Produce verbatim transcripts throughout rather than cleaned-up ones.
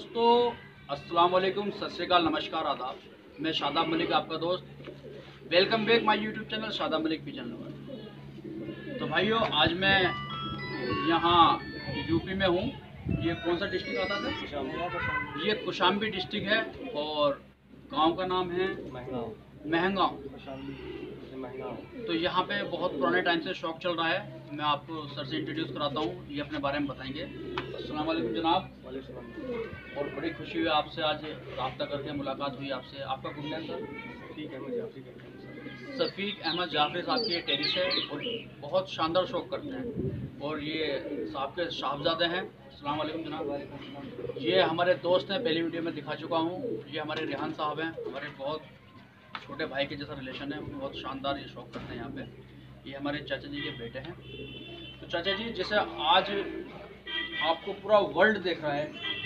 दोस्तों अस्सलाम वालेकुम, सत श्री अकाल, नमस्कार, आदाब। मैं शादाब मलिक, आपका दोस्त। Welcome back my YouTube channel Shadab Malik kitchen lover. तो भाइयों, आज मैं यहाँ यूपी में हूँ। ये कौन सा डिस्ट्रिक्ट आता था? ये कौशाम्बी डिस्ट्रिक्ट है और गांव का नाम है महंगांव। तो यहाँ पे बहुत पुराने टाइम से शौक चल रहा है। मैं आपको सर से इंट्रोड्यूस कराता हूँ, ये अपने बारे में बताएंगे। अस्सलाम वालेकुम जनाब। और बड़ी खुशी हुई आपसे आज रब्ता करके, मुलाकात हुई आपसे। आपका good name sir? Shafiq Ahmad Jafri साहब की टेरिस है और बहुत शानदार शौक करते हैं और ये साहब के साहबजादे हैं। अस्सलाम वालेकुम जनाब। ये हमारे दोस्त हैं, पहली वीडियो में दिखा चुका हूँ। ये हमारे रेहान साहब हैं, हमारे बहुत छोटे भाई के जैसा रिलेशन है। बहुत शानदार ये शौक करते हैं यहाँ पे। ये हमारे चाचा जी के बेटे हैं। तो चाचा जी, जैसे आज आपको पूरा वर्ल्ड देख रहा है,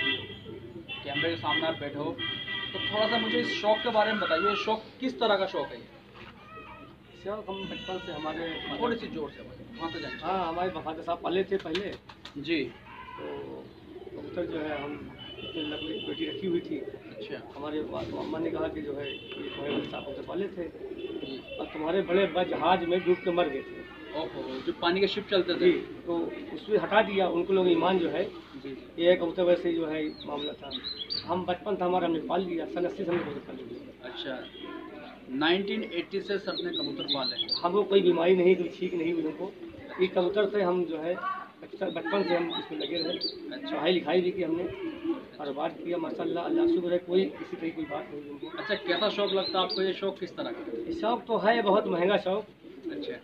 कैमरे के सामने आप बैठे हो, तो थोड़ा सा मुझे इस शौक के बारे में बताइए। शौक किस तरह का शौक है ये? शौक हम बचपन से हमारे थोड़ी सी जोर से वहाँ से जाए। हाँ, हमारे बफादर साहब पाले थे पहले। जी। तो कबूतर जो है हम लकड़ी बेटी रखी हुई थी। अच्छा। हमारे अम्मा ने कहा कि जो है ये तुम्हारे साहब कबूतर पाले थे और तुम्हारे बड़े बड़े जहाज में डूब के मर गए थे। ओहो, जो पानी के शिप चलते थे। तो उसमें हटा दिया उनको लोग ईमान जो है। जी। ये कबूतर वैसे जो है मामला था। हम बचपन था हमारा, हमने पाल लिया। सन अस्सी से हमने कबूतर पाल लिया। अच्छा, नाइनटीन एटी से सर ने कबूतर पाले। हमको कोई बीमारी नहीं, कोई ठीक नहीं हुई हमको। ये कबूतर से हम जो है बचपन से हम इसमें लगे रहे। अच्छा। पढ़ाई लिखाई भी की हमने और बात किया माशाल्लाह, अल्लाह शुक्र है, कोई किसी तरह कोई बात नहीं हमको। अच्छा, कैसा शौक लगता है आपको? ये शौक किस तरह का? ये शौक तो है बहुत महंगा शौक, अच्छा,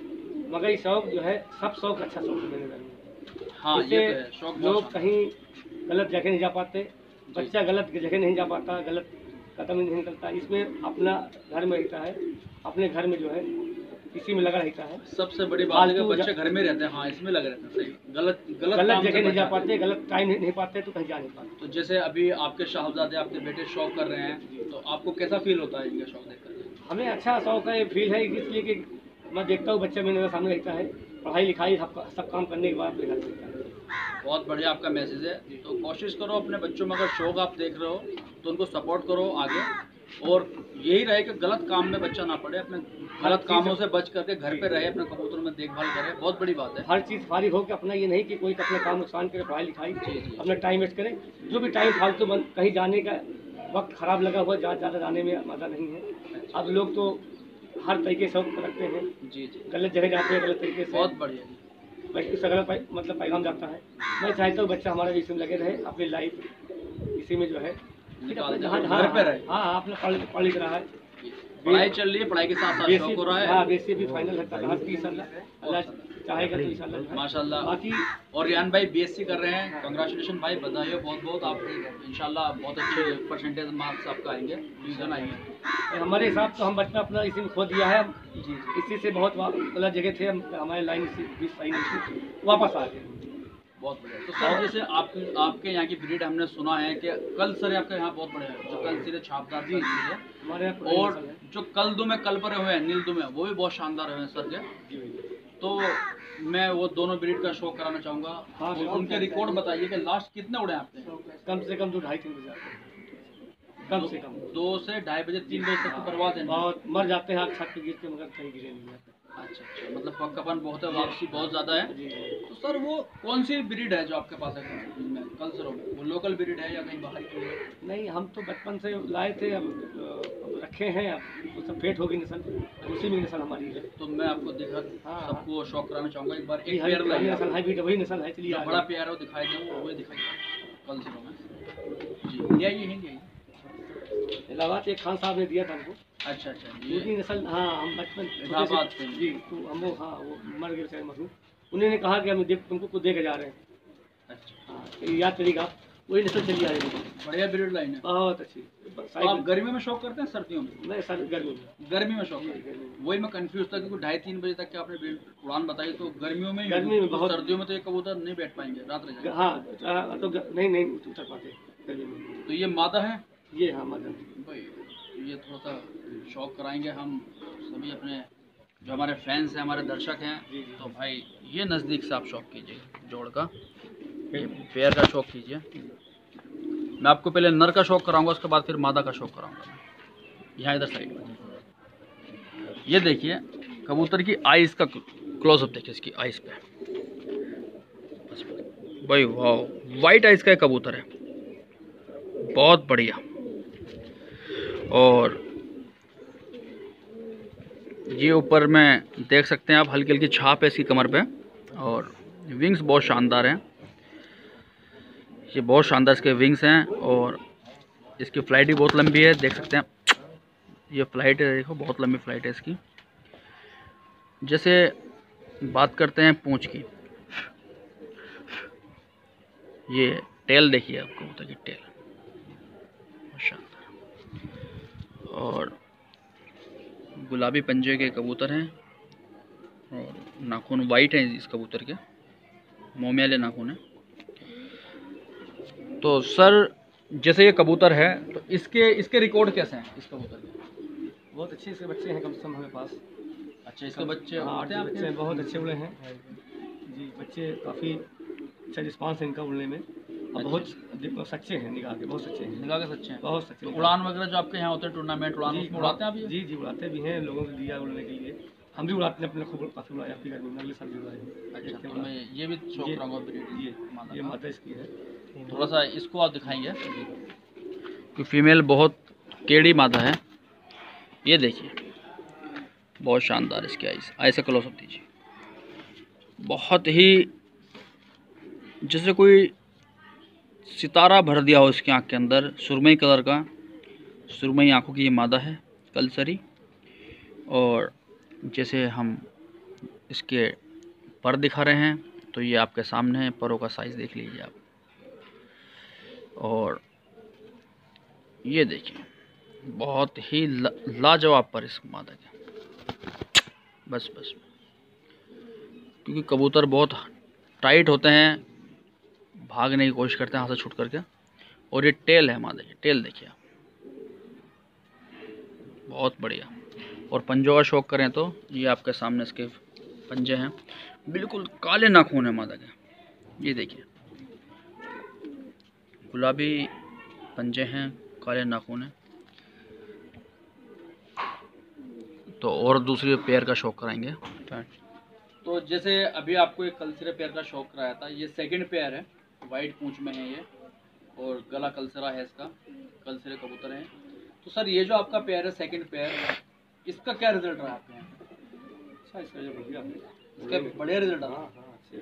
मगर ये शौक जो है सब शौक अच्छा शौक है मेरे घर में। हाँ, ये तो है। शौक बहुत लोग कहीं गलत जगह नहीं जा पाते, बच्चा गलत जगह नहीं जा पाता, गलत कदम नहीं निकलता। इसमें अपना घर में रहता है, अपने घर में जो है इसी में लगा रहता है। सबसे बड़ी बात है कि बच्चे घर में रहते हैं। हाँ, इसमें लगे रहते हैं। सही, गलत गलत गलत काम से जगह नहीं जा बचा। पाते, गलत टाइम नहीं पाते तो कहीं जा नहीं पाते। तो जैसे अभी आपके साहबजादे, आपके बेटे शौक कर रहे हैं, तो आपको कैसा फील होता है इनका शौक देखकर? हमें अच्छा शौक है, फील है, इसलिए कि मैं देखता हूँ बच्चा मेरे सामने रहता है, पढ़ाई लिखाई सब सब काम करने के बाद अपने घर रहता है। बहुत बढ़िया आपका मैसेज है। तो कोशिश करो अपने बच्चों में, अगर शौक आप देख रहे हो तो उनको सपोर्ट करो आगे, और यही रहे कि गलत काम में बच्चा ना पड़े, अपने गलत कामों से बच करके घर पे रहे, अपने कबूतरों में देखभाल करे। बहुत बड़ी बात है। हर चीज़ फारिग हो के अपना ये नहीं कि कोई अपने काम नुकसान करे, पढ़ाई लिखाई अपना टाइम वेस्ट करे। जो भी टाइम फालतू बंद कहीं जाने का वक्त खराब लगा हुआ, ज़्यादा ज़्यादा जाने में मज़ा नहीं है। अब लोग तो हर तरीके से शौक रखते हैं। जी जी, गलत जगह जाते हैं, गलत तरीके से। बहुत बढ़िया। बच्चे से गलत पै- मतलब पैगाम जाता है। मैं चाहता हूँ बच्चा हमारा इसी में लगे रहे, अपनी लाइफ इसी में जो है निकाल दे, हाँ घर पे रहे। हाँ हाँ, अपना पढ़ पढ़ लिख रहा है, पढ़ाई चल रही है, पढ़ाई के साथ साथ शौक हो रहा है। हाँ, बेसी भी फाइनल है इंशाल्लाह, अल्लाह चाहेगा तो इंशाल्लाह जो है। माशाल्लाह। बाकी और रियान भाई बीएससी कर रहे हैं, कांग्रेचुलेशन भाई, बधाई हो बहुत बहुत। आप इंशाल्लाह बहुत अच्छे परसेंटेज मार्क्स आपका आएंगे, डिवीजन आएंगे। हमारे हिसाब से हम बचपन अपना इसी में खो दिया है। जी, इसी से बहुत गलत जगह थे हम, हमारे लाइन इसी भी सही नहीं थी, वापस आ गए। बहुत बढ़िया। तो सर, जैसे आप आपके यहाँ की ब्रीड हमने सुना है कि कल सर आपके यहाँ बहुत बड़े हैं, जो कल सिरे छापदार जी है हमारे यहाँ और जो कल दुमे कल पर हुए हैं, नील दुमे, वो भी बहुत शानदार हुए हैं सर के। तो मैं वो दोनों ब्रीड का शो कराना चाहूँगा। हाँ, और उनके रिकॉर्ड बताइए कि लास्ट कितने उड़े हैं आपने? कम से कम दो ढाई तीन बजे आते हैं, कम से कम दो से ढाई बजे तीन बजे तक तो करवा देना। बहुत मर जाते हैं छत पे गिर के, मगर कहीं गिरे नहीं जाते। अच्छा अच्छा, मतलब पक्कापन बहुत है, वापसी बहुत ज़्यादा है। जी। तो सर, वो कौन सी ब्रीड है जो आपके पास है इनमें कल्चरों में? वो लोकल ब्रीड है या कहीं बाहर की है? नहीं, हम तो बचपन से लाए थे, अब अब रखे हैं, अब वो सब फेट हो गई नस्ल, उसी में नस्ल हमारी है। तो मैं आपको दिखा हाँ, सबको शौक कराना चाहूँगा। एक बार एक वही पेयर लाइए, नस्ल हाइब्रिड वही नस्ल है। चलिए, जो बड़ा पेयर हो दिखाई दे, वो दिखाइए कल्चरों में। जी, इंडिया ही इंडिया ही। इलाहाबाद एक खान साहब ने दिया था हमको। अच्छा अच्छा, दूसरी ये नस्ल, हाँ, हम बचपन इलाहाबाद से। जी, तो हम वो, हाँ, वो मर गए थे मशहूर। उन्होंने कहा कि हम देख तुमको कुछ दे के जा रहे हैं। अच्छा, हाँ, तो याद करिएगा, वही नस्ल चली आ रही है। बढ़िया ब्रीड लाइन है। बहुत अच्छी। तो आप गर्मी में शौक करते हैं सर्दियों में? नहीं सर, गर्मी में। गर्मी में शौक करते हैं। वही मैं कंफ्यूज था क्योंकि ढाई तीन बजे तक के आपने ब्रीड उड़ान बताई, तो गर्मियों में ही गर्मी में तो बहुत- सर्दियों में तो ये कबूतर नहीं बैठ पाएंगे, रात रह जाएंगे। हाँ, तो ग- नहीं नहीं उतर पाते गर्मी में। तो ये मादा है ये, हाँ, मदन। भाई, ये थोड़ा सा शौक कराएंगे हम सभी अपने जो हमारे फैंस हैं, हमारे दर्शक हैं। तो भाई ये नज़दीक से आप शौक कीजिए जोड़ का, ये पेयर का शौक कीजिए। मैं आपको पहले नर का शौक कराऊंगा, उसके बाद फिर मादा का शौक कराऊंगा। यहाँ इधर साइड में ये देखिए कबूतर की आइस का क्लोजअप देखिए, इसकी आइस पे भाई वाह, वाइट आइस का एक कबूतर है, बहुत बढ़िया। और ये ऊपर में देख सकते हैं आप, हल्की हल्की छाप है इसकी कमर पे, और विंग्स बहुत शानदार हैं, ये बहुत शानदार इसके विंग्स हैं। और इसकी फ्लाइट भी बहुत लंबी है, देख सकते हैं ये फ्लाइट है, देखो बहुत लंबी फ्लाइट है इसकी। जैसे बात करते हैं पूंछ की, ये टेल देखिए आप कबूतर की टेल, शानदार। और गुलाबी पंजे के कबूतर हैं, और नाखून वाइट हैं इस कबूतर के, मोमियाले नाखून हैं। तो सर जैसे ये कबूतर है, तो इसके इसके रिकॉर्ड कैसे हैं इस कबूतर के? बहुत अच्छे इसके बच्चे हैं, कम से कम हमें पास। अच्छा, इसके बच्चे हाँ, उड़ते हैं आपके? बच्चे बहुत अच्छे उड़े हैं जी, बच्चे काफ़ी अच्छा रिस्पांस है इनका उड़ने में, और बहुत सच्चे हैं, निगाह के बहुत सच्चे हैं, निगाह के सच्चे हैं, बहुत सच्चे। तो उड़ान वगैरह जो आपके यहाँ होते हैं टूर्नामेंट उड़ान, उसमें उड़ाते हैं आप ये? जी जी उड़ाते भी हैं, लोगों को दिया उड़ने के लिए, हम भी उड़ाते हैं, अपने खूब काफ़ी उड़ाया, आपकी गर्मी में अगले साल भी उड़ाए। अच्छा, तो मैं ये भी शौक कराऊंगा ब्रीड, ये ये माता इसकी है। थोड़ा सा इसको आप दिखाएंगे कि फीमेल बहुत केड़ी मादा है। ये देखिए बहुत शानदार इसकी आइस, आइस का क्लोजअप दीजिए, बहुत ही जैसे कोई सितारा भर दिया हो इसकी आँख के अंदर, सुरमई कलर का, सुरमई आँखों की ये मादा है कलसरी। और जैसे हम इसके पर दिखा रहे हैं, तो ये आपके सामने है, परों का साइज़ देख लीजिए आप। और ये देखिए बहुत ही लाजवाब पर इस मादा के, बस बस क्योंकि कबूतर बहुत टाइट होते हैं, भागने की कोशिश करते हैं हाथ से छूट करके। और ये टेल है मादा की, टेल देखिए बहुत बढ़िया। और पंजों का शौक करें तो ये आपके सामने इसके पंजे हैं, बिल्कुल काले नाखून है मादा के, ये देखिए गुलाबी पंजे हैं, काले नाखून हैं। तो और दूसरी पेयर का शौक कराएंगे। तो जैसे अभी आपको एक कलसरे पेयर का शौक कराया था, ये सेकंड पेयर है, वाइट पूंछ में है ये, और गला कलसरा है इसका, कलसरे कबूतर हैं। तो सर ये जो आपका पेयर है सेकंड पेयर, इसका क्या रिजल्ट रहा आपके यहाँ? अच्छा, इसका जो बढ़िया है, इसका बढ़िया रिजल्ट रहा। हाँ हाँ, अच्छे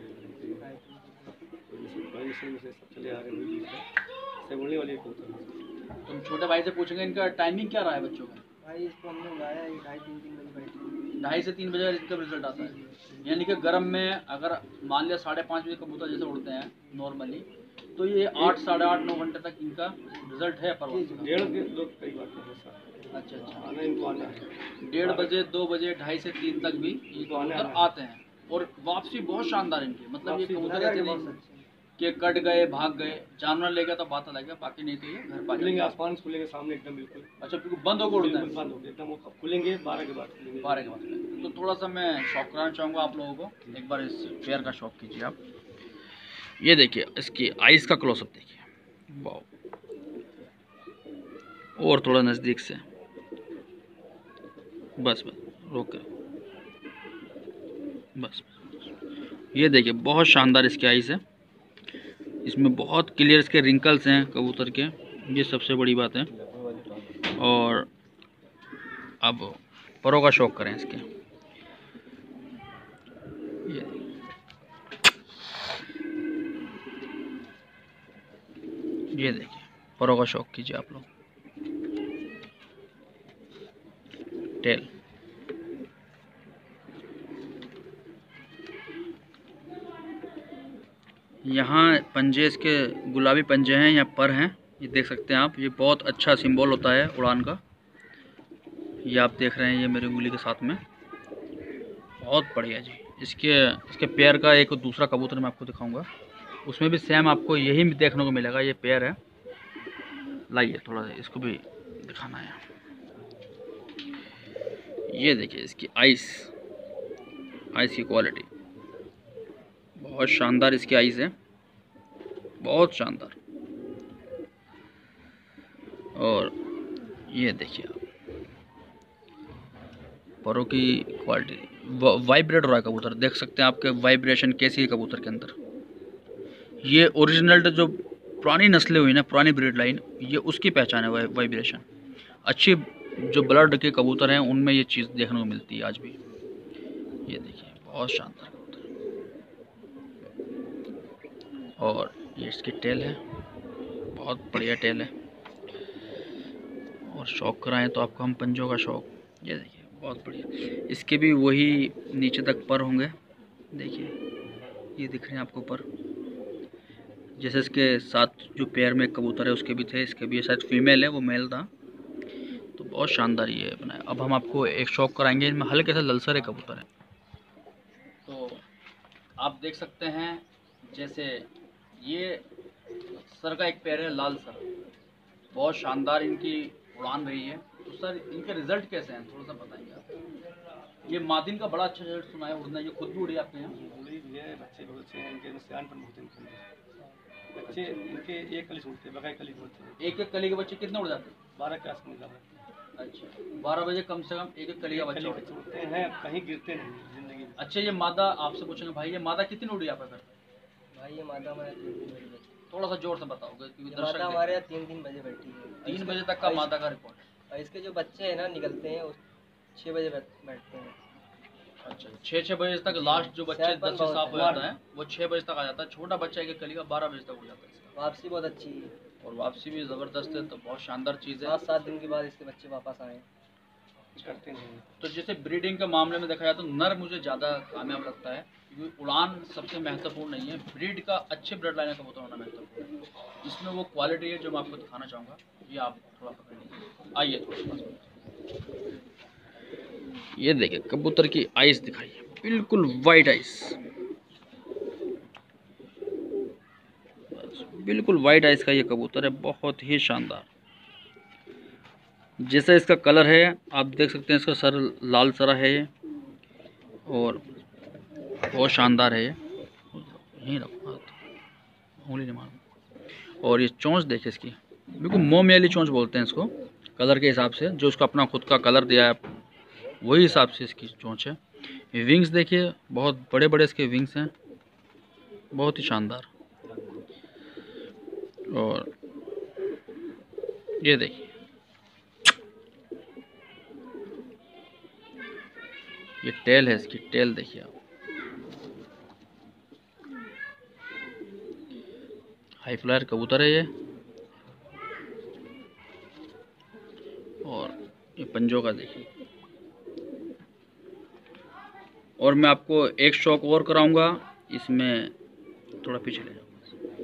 सब चले आ रहे हैं, बोलने वाली कबूतर। तुम छोटे भाई से पूछेंगे इनका टाइमिंग क्या रहा है बच्चों का? भाई इसको हमने उड़ाया ढाई तीन तीन बजे, ढाई से तीन बजे इनका रिजल्ट आता है, यानी कि गर्म में अगर मान लिया साढ़े पाँच बजे कबूतर जैसे उड़ते हैं नॉर्मली, तो ये आठ साढ़े आठ नौ घंटे तक इनका रिजल्ट है परवास का। डेढ़ दो कई बार। अच्छा अच्छा, आना इनको आना है, डेढ़ बजे दो बजे ढाई से तीन तक भी ये कबूतर आते हैं, और वापसी बहुत शानदार इनकी, मतलब ये कबूतर ऐसे नहीं कि कट गए भाग गए, जानवर ले गया तो बात अलग है, बाकी नहीं तो ये घर पर खुलेंगे, आसमान खुलेंगे सामने एकदम बिल्कुल। अच्छा, बिल्कुल बंद होकर उड़ता है? बंद हो गया एकदम, वो खुलेंगे बारह के बाद खुलेंगे, बारह के बाद। तो थोड़ा सा मैं शौक कराना चाहूँगा आप लोगों को, एक बार इस पेयर का शौक कीजिए आप। ये देखिए इसकी आइस का क्लोजअप देखिए, वाह, और थोड़ा नज़दीक से, बस बस रोक कर, बस बस। ये देखिए बहुत शानदार इसकी आइस है, इसमें बहुत क्लियर इसके रिंकल्स हैं कबूतर के, ये सबसे बड़ी बात है। और अब परों का शौक करें इसके, ये ये देखिए परों का शौक कीजिए आप लोग, टेल। यहाँ पंजे इसके गुलाबी पंजे हैं या पर हैं, ये देख सकते हैं आप, ये बहुत अच्छा सिंबल होता है उड़ान का, ये आप देख रहे हैं ये मेरी उंगली के साथ में, बहुत बढ़िया जी। इसके इसके पैर का एक दूसरा कबूतर मैं आपको दिखाऊंगा, उसमें भी सेम आपको यही देखने को मिलेगा, ये पैर है। लाइए थोड़ा सा इसको भी दिखाना है, ये देखिए इसकी आइस, आइस की क्वालिटी बहुत शानदार, इसकी आइस है बहुत शानदार। और ये देखिए आप परों की क्वालिटी, वाइब्रेट हो रहा है कबूतर, देख सकते हैं आपके वाइब्रेशन कैसी है कबूतर के अंदर। ये ओरिजिनल जो पुरानी नस्लें हुई ना, पुरानी ब्रीड लाइन, ये उसकी पहचान है वाइब्रेशन। अच्छी जो ब्लड के कबूतर हैं उनमें ये चीज़ देखने को मिलती है आज भी। ये देखिए बहुत शानदार कबूतर, और ये इसकी टेल है, बहुत बढ़िया टेल है। और शौक कराएं तो आपको हम पंजों का शौक, ये देखिए बहुत बढ़िया। इसके भी वही नीचे तक पर होंगे, देखिए ये दिख रहे हैं आपको पर, जैसे इसके साथ जो पेयर में कबूतर है उसके भी थे, इसके भी शायद फीमेल है, वो मेल था। तो बहुत शानदार ये बनाया। अब हम आपको एक शौक कराएंगे, इनमें हल्के से ललसरे कबूतर हैं। तो आप देख सकते हैं, जैसे ये सर का एक पैर है लाल सर, बहुत शानदार इनकी उड़ान रही है। तो सर इनके रिजल्ट कैसे हैं, थोड़ा सा बताएंगे आप। ये मादिन का बड़ा अच्छा रिजल्ट सुना है उड़ना, ये खुद भी उड़ी आपके यहाँ? उड़ी भी है, बच्चे बहुत अच्छे हैं इनके, सियानपन बहुत है इनके। बच्चे इनके एक कली उड़ते हैं, बगैर कली उड़ते हैं। एक एक कली के बच्चे कितने उड़ जाते हैं? बारह के आसपास निकल जाते हैं। अच्छा, बारह बजे कम से कम एक एक कली का बच्चा उड़ता उड़ते हैं, कहीं गिरते नहीं जिंदगी में। अच्छा, ये मादा आपसे पूछेंगे भाई, ये मादा कितनी उड़ी आप घर? भाई ये मादा हमारे तीन तीन बजे बैठी है। थोड़ा सा जोर से बताओगे क्योंकि ये दर्शक मादा हमारे यहाँ तीन तीन बजे बैठी है। तीन बजे तक का मादा का रिकॉर्ड है। और इसके जो बच्चे हैं ना निकलते हैं उस छः बजे बैठ- बैठते हैं। अच्छा, छः छः बजे तक लास्ट जो बच्चे शायद दस से बहुत साफ हो है। जाता है वो छः बजे तक आ जाता है। छोटा बच्चा एक एक कली का बारह बजे तक उड़ जाता है इसका। वापसी बहुत अच्छी है, और वापसी भी ज़बरदस्त है, तो बहुत शानदार चीज़ है। पाँच सात दिन के बाद इसके बच्चे वापस आए। करते नहीं। तो जैसे ब्रीडिंग के मामले में देखा जाए तो नर मुझे ज़्यादा कामयाब लगता है, क्योंकि उड़ान सबसे महत्वपूर्ण नहीं है, ब्रीड का अच्छे ब्लड लाइन का कबूतर होना महत्वपूर्ण है। इसमें वो क्वालिटी है जो मैं आपको दिखाना चाहूँगा। ये आप थोड़ा पकड़ लीजिए, आइए थोड़ा सा। ये देखिए कबूतर की आइस दिखाइए, बिल्कुल वाइट आइस, बिल्कुल वाइट आइस का ये कबूतर है, बहुत ही शानदार। जैसा इसका कलर है आप देख सकते हैं, इसका सर लाल सरा है ये, और बहुत शानदार है ये। यहीं रखो हाथ, उंगली नहीं मारो। और ये चोंच देखिए इसकी, बिल्कुल मोमियाली चोंच बोलते हैं इसको, कलर के हिसाब से जो उसका अपना खुद का कलर दिया है वही हिसाब से इसकी चोंच है। ये विंग्स देखिए, बहुत बड़े बड़े इसके विंग्स हैं, बहुत ही शानदार। और ये देखिए ये टेल है इसकी, टेल देखिए आप, हाई फ्लायर कबूतर है ये। और ये पंजों का देखिए। और मैं आपको एक शौक और कराऊंगा, इसमें थोड़ा पीछे ले जाऊंगा।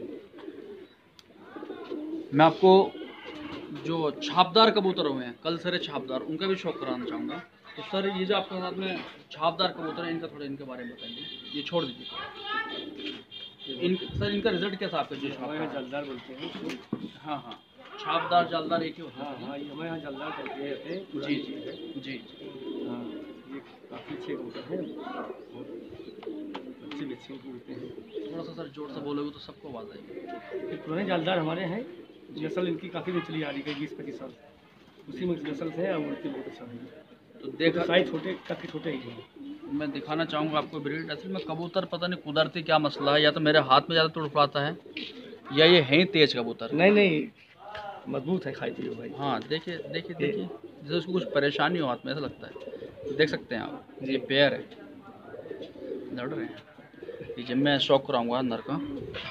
मैं आपको जो छापदार कबूतर हुए हैं, कल सरे छापदार, उनका भी शौक कराना चाहूँगा। तो सर ये जो आपके साथ में छापदार कबूतर है, इनका थोड़ा इनके बारे में बताइए। ये छोड़ दीजिए इन, सर इनका रिजल्ट कैसा आपका? जो हमारे यहाँ जलदार बोलते हैं। हाँ हाँ, छापदार जालदार एक ही होता हाँ है। हाँ, ये हमारे यहाँ जलदार करते हैं। जी जी जी। हाँ, ये काफ़ी अच्छे कबूतर हैं, अच्छे भी अच्छे उड़ते हैं। थोड़ा सा सर जोर से बोलोगे तो सबको आवाज़ आएगी। ये पुराने जालदार हमारे हैं, नस्ल इनकी काफ़ी दिन चली आ रही है, बीस पच्चीस साल, उसी में नस्ल से है और उड़ते बहुत अच्छा है। तो देखा, साइज छोटे, काफ़ी छोटे ही हैं। मैं दिखाना चाहूँगा आपको ब्रीड। असल में कबूतर पता नहीं कुदरती क्या मसला है, या तो मेरे हाथ में ज़्यादा तुड़ पाता है, या ये है ही तेज कबूतर। नहीं नहीं, मजबूत है, खाई पियो भाई। हाँ देखिए देखिए देखिए, जैसे उसको कुछ परेशानी हो हाथ में, ऐसा लगता है। देख सकते हैं आप, ये पेयर है, लड़ रहे हैं। ये जब मैं शौक कराऊंगा अंदर का,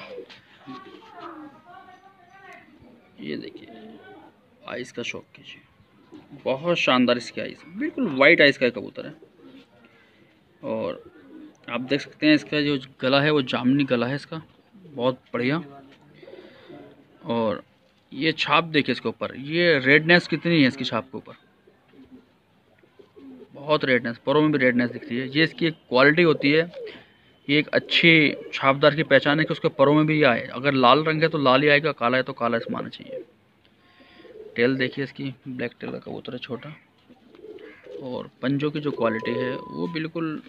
ये देखिए आइस का शौक कीजिए, बहुत शानदार इसकी आइस, बिल्कुल वाइट आइस का कबूतर है। और आप देख सकते हैं इसका जो गला है वो जामनी गला है इसका, बहुत बढ़िया। और ये छाप देखिए इसके ऊपर, ये रेडनेस कितनी है इसकी छाप के ऊपर, बहुत रेडनेस, परों में भी रेडनेस दिखती है। ये इसकी एक क्वालिटी होती है, ये एक अच्छी छापदार की पहचान है कि उसके परों में भी ये आए। अगर लाल रंग है तो लाल ही आएगा, काला है तो काला इसमें आना चाहिए। टेल देखिए इसकी, ब्लैक टेल का कबूतर है, छोटा। और पंजों की जो क्वालिटी है वो बिल्कुल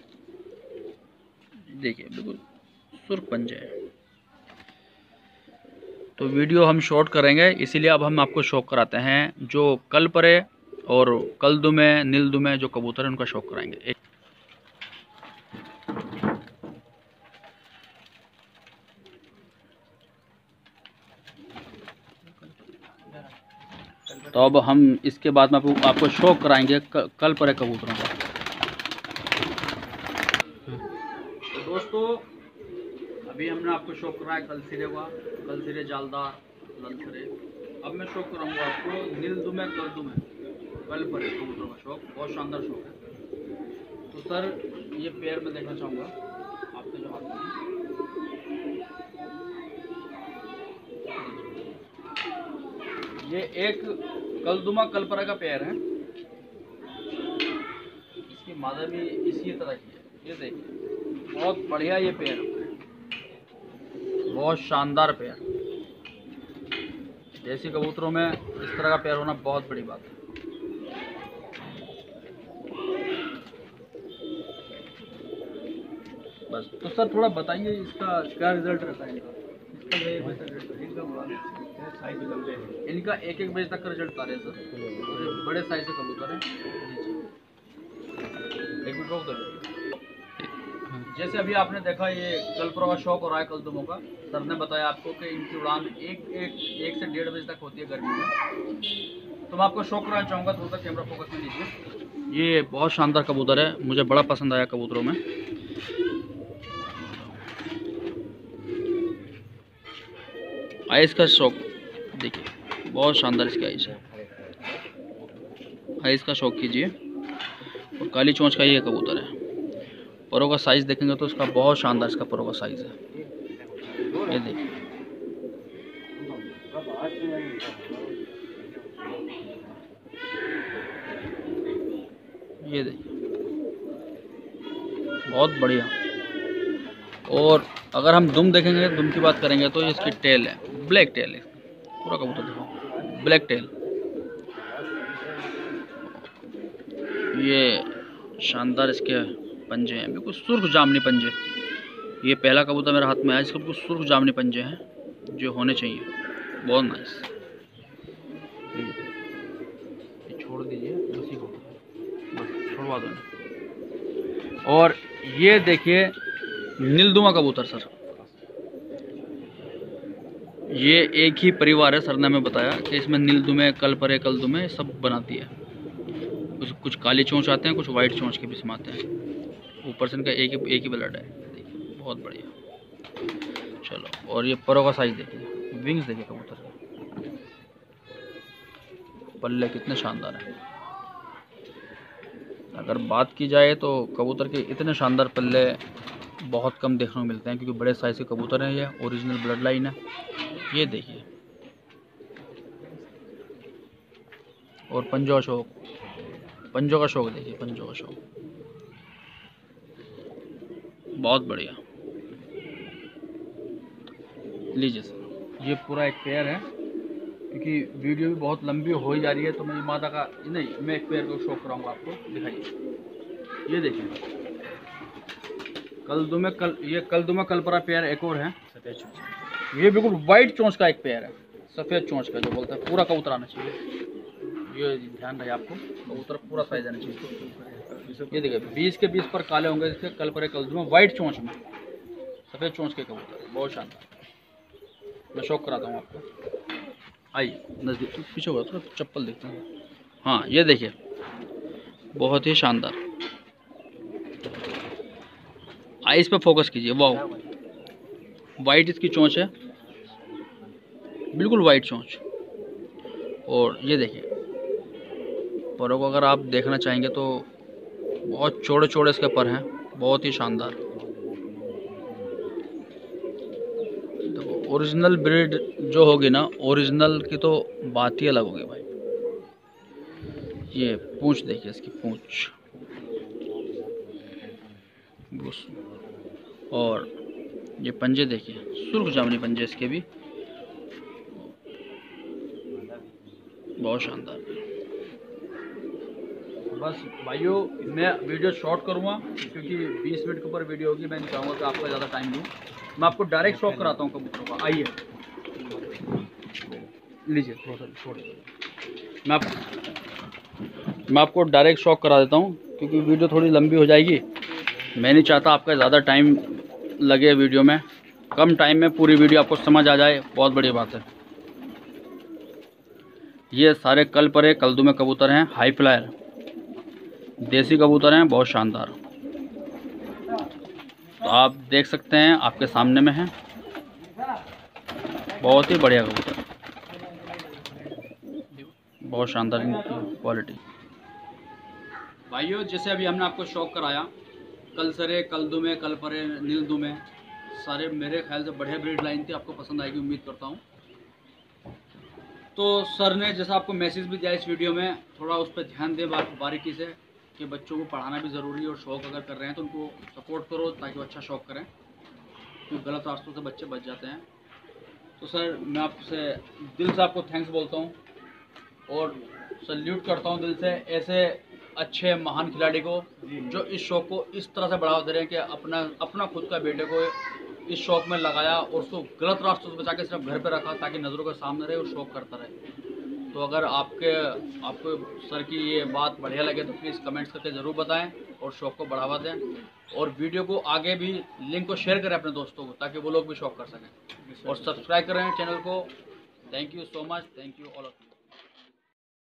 देखिए, बिल्कुल सुर्ख पंजे हैं। तो वीडियो हम शॉर्ट करेंगे, इसीलिए अब हम आपको शौक कराते हैं जो कल परे और कल दुमे नील दुमे जो कबूतर हैं उनका शौक कराएंगे। एक तो अब हम इसके बाद में आपको, आपको शौक कराएंगे कल परे कबूतरों का। तो दोस्तों अभी हमने आपको शौक कराया कल सिरे का, कल सिरे जालदार लाल सिरे। अब मैं शौक कराऊंगा आपको नील दुमे कल दुमे कल परे कबूतरों का शौक, बहुत शानदार शौक है। तो सर ये पैर में देखना चाहूँगा आपके जो हाथ में, ये एक कलदुमा कलपरा का पैर है, इसकी मादा भी इसी तरह की है। ये देखिए बहुत बढ़िया ये पैर, बहुत शानदार पैर। देसी कबूतरों में इस तरह का पैर होना बहुत बड़ी बात है। बस तो सर थोड़ा बताइए इसका क्या रिजल्ट रहता है इनका? इनका एक एक बजे तक का रिजल्ट आ रहे हैं सर, और बड़े साइज के कबूतर हैं। एक मिनट रोक दो। जैसे अभी आपने देखा ये कलपरा का शौक हो रहा है कलदुमों का, सर ने बताया आपको कि इनकी उड़ान एक एक एक से डेढ़ बजे तक होती है गर्मी में। तो मैं आपको शौक कराना चाहूँगा, थोड़ा सा कैमरा फोकस में लीजिए। ये बहुत शानदार कबूतर है, मुझे बड़ा पसंद आया कबूतरों में। आइस का शौक देखिए, बहुत शानदार इसका आइस है। आइस का शौक कीजिए। और काली चोंच का ये कबूतर है। परों का साइज़ देखेंगे तो इसका बहुत शानदार इसका परों का साइज़ है। ये देखिए ये देखिए बहुत बढ़िया। और अगर हम दुम देखेंगे, दुम की बात करेंगे तो ये इसकी टेल है, ब्लैक टेल है। पूरा कबूतर देखो, ब्लैक टेल। ये शानदार इसके पंजे हैं, बिल्कुल सुर्ख जामनी पंजे। ये पहला कबूतर मेरे हाथ में आया, इसके बिल्कुल सुर्ख जामनी पंजे हैं जो होने चाहिए। बहुत नाइस। ये छोड़ दीजिए, उसी को बस छोड़वा दो। और ये देखिए नीलदुमा कबूतर सर, ये एक ही परिवार है। सर ने हमें बताया कि इसमें नीलदुमे कलपरे कलदुमे सब बनाती है। कुछ कुछ काली चोंच आते हैं, कुछ वाइट चोंच के भी इसमें आते हैं। ऊपर से इनका एक ही एक ही ब्लड है। देखिए बहुत बढ़िया। चलो और ये परों का साइज देखिए, विंग्स देखिए कबूतर के, पल्ले कितने शानदार हैं। अगर बात की जाए तो कबूतर के इतने शानदार पल्ले बहुत कम देखने को मिलते हैं, क्योंकि बड़े साइज के कबूतर हैं। ये ओरिजिनल ब्लड लाइन है। ये देखिए और पंजों का शौक, पंजों का शौक देखिए, पंजों का शौक बहुत बढ़िया। लीजिए सर, ये पूरा एक पेयर है, क्योंकि वीडियो भी बहुत लंबी हो ही जा रही है तो मैं मादा का नहीं, मैं एक पेयर को शौक कराऊंगा आपको। दिखाइए, ये देखिए कलदुमे कल ये कलदुमा कलपरा पेयर एक और है। ये बिल्कुल वाइट चोंच का एक पेयर है, सफ़ेद चोंच का जो बोलते हैं। पूरा कबूतर आना चाहिए, ये ध्यान रहे आपको, कबूतर पूरा साइज आना चाहिए। ये देखिए बीस के बीस पर काले होंगे इसके कलपरे कलदुमा, वाइट चोंच में सफ़ेद चोंच के कबूतर, बहुत शानदार। मैं शौक कराता हूँ आपको। आइए नज़दीक, पीछे होगा थोड़ा, चप्पल देखते हैं। हाँ ये देखिए बहुत ही शानदार। आइस पे फोकस कीजिए, वाह वाइट इसकी चोंच है, बिल्कुल वाइट चोंच। और ये देखिए परों को अगर आप देखना चाहेंगे तो बहुत चौड़े चौड़े इसके पर हैं, बहुत ही शानदार। देखो ओरिजिनल ब्रीड जो होगी ना, ओरिजिनल की तो बात ही अलग होगी भाई। ये पूंछ देखिए इसकी पूंछ, और ये पंजे देखिए, सुर्ख जामुनी पंजे इसके भी, बहुत शानदार। बस भाइयों मैं वीडियो शॉर्ट करूँगा क्योंकि बीस मिनट के ऊपर वीडियो होगी। मैं नहीं चाहूँगा कि आपका ज़्यादा टाइम दूँ। मैं आपको डायरेक्ट शॉक कराता हूँ कबूतरों का। आइए लीजिए थोड़ा सा छोड़। मैं आप मैं आपको डायरेक्ट शॉक करा देता हूँ क्योंकि वीडियो थोड़ी लंबी हो जाएगी। मैं नहीं चाहता आपका ज़्यादा टाइम लगे वीडियो में, कम टाइम में पूरी वीडियो आपको समझ आ जाए, बहुत बड़ी बात है। ये सारे कल परे कलदू में कबूतर हैं, हाई फ्लायर देसी कबूतर हैं, बहुत शानदार। तो आप देख सकते हैं, आपके सामने में है, बहुत ही बढ़िया कबूतर, बहुत शानदार इनकी क्वालिटी। भाइयों जैसे अभी हमने आपको शौक कराया, कल सरे कलदू में, कल परे नीलदू में, सारे मेरे ख्याल से बढ़िया ब्रीड लाइन थी, आपको पसंद आएगी उम्मीद करता हूँ। तो सर ने जैसा आपको मैसेज भी दिया इस वीडियो में, थोड़ा उस पर ध्यान दें बारीकी से कि बच्चों को पढ़ाना भी ज़रूरी है और शौक़ अगर कर रहे हैं तो उनको सपोर्ट करो ताकि वो अच्छा शौक़ करें, क्योंकि गलत रास्तों से बच्चे बच जाते हैं। तो सर मैं आपसे दिल से आपको थैंक्स बोलता हूँ और सल्यूट करता हूँ दिल से ऐसे अच्छे महान खिलाड़ी को जो इस शौक़ को इस तरह से बढ़ावा दे रहे हैं कि अपना अपना खुद का बेटे को इस शौक़ में लगाया और उसको गलत रास्तों से बचा के सिर्फ घर पे रखा ताकि नज़रों के सामने रहे और शौक़ करता रहे। तो अगर आपके आपको सर की ये बात बढ़िया लगे तो प्लीज़ कमेंट्स करके ज़रूर बताएं और शौक़ को बढ़ावा दें और वीडियो को आगे भी लिंक को शेयर करें अपने दोस्तों को ताकि वो लोग भी शौक़ कर सकें और सब्सक्राइब करें चैनल को। Thank you so much, thank you all of you.